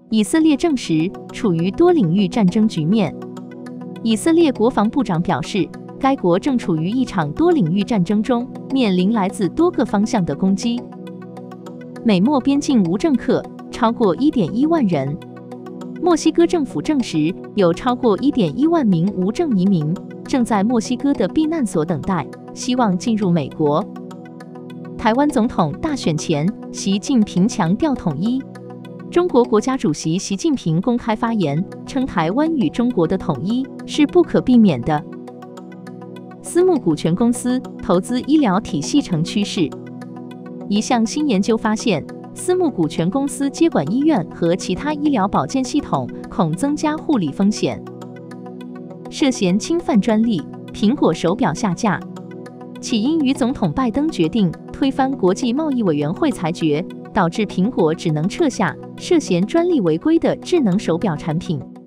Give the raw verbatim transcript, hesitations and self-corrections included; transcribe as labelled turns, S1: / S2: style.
S1: 以色列证实处于多领域战争局面。以色列国防部长表示，该国正处于一场多领域战争中，面临来自多个方向的攻击。美墨边境无政客超过 一点一万人。墨西哥政府证实，有超过 一点一万名无证移民正在墨西哥的避难所等待，希望进入美国。台湾总统大选前，习近平强调统一。中国国家主席习近平公开发言，称台湾与中国的统一是不可避免的。私募股权公司投资医疗体系成趋势。一项新研究发现，私募股权公司接管医院和其他医疗保健系统，恐增加护理风险。涉嫌侵犯专利，苹果手表下架。起因于总统拜登决定推翻国际贸易委员会裁决，导致苹果只能撤下涉嫌专利违规的智能手表产品。